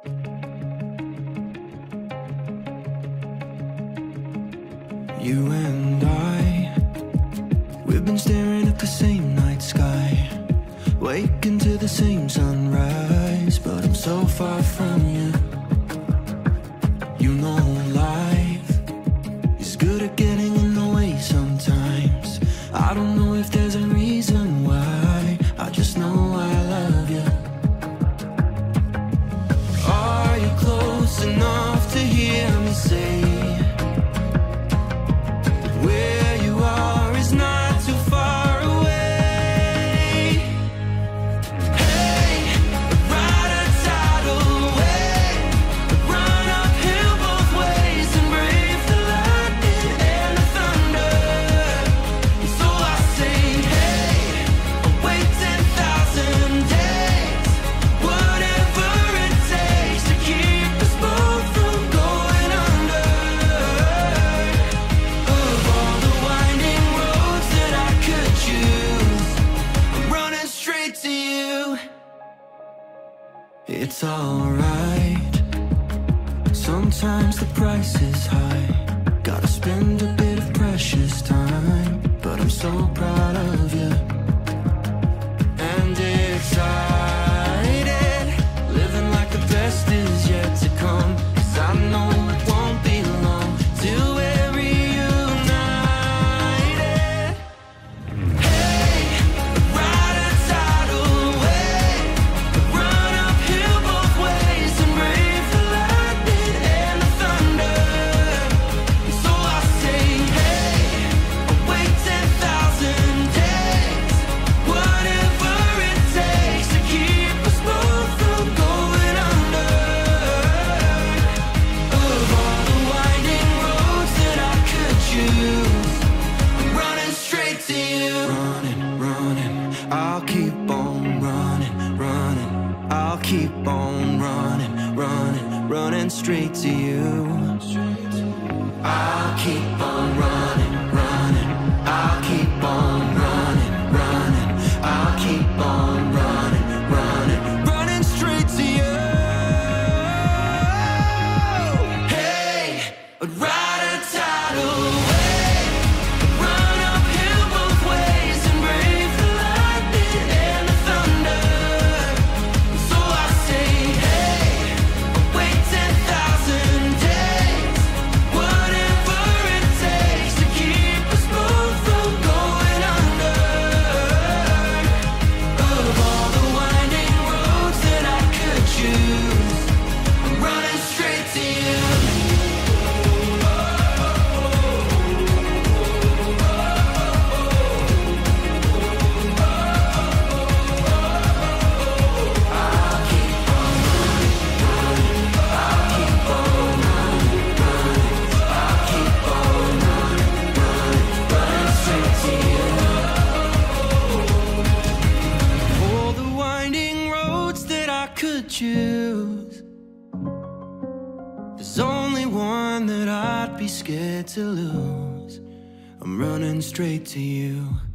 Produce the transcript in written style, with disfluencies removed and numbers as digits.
You and I, we've been staring at the same night sky, waking to the same sunrise, but I'm so far from you. You know life is good at getting in the way sometimes. I don't know if there's a reason why, I just know I love you. Are you close enough to hear me say where you are is not too far away? Hey, ride a tidal wave, run uphill both ways and brave the lightning and the thunder. So I say, hey, I'll wait 10,000 days, whatever it takes to keep us both from going under. Of all the winding roads that I could choose, I'm running straight to you. It's alright, sometimes the price is high, gotta spend a bit of precious time, but I'm so proud of you and excited, living like the best is yet to come, 'cause I know it won't be long till we're reunited. Hey, ride a tidal wave, run uphill both ways and brave the lightning and the thunder. So I say, hey, I'll wait 10,000 days, whatever it takes to keep us both from going under. Of all the winding roads that I could choose, I'm running straight to you. Running, running, I'll keep on running, running, I'll keep on running, running, running straight to you. I'll keep on running, running, I'll keep on running, running, I'll keep on running, running, running straight to you. Hey, ride a tidal wave, run uphill both ways and brave the lightning and the thunder. So I say, hey, I'll wait 10,000 days, whatever it takes to keep us both from going under. Of all the winding roads that I could choose, I'm running straight to you. All the winding roads that I could choose, there's only one that I'd be scared to lose. I'm running straight to you.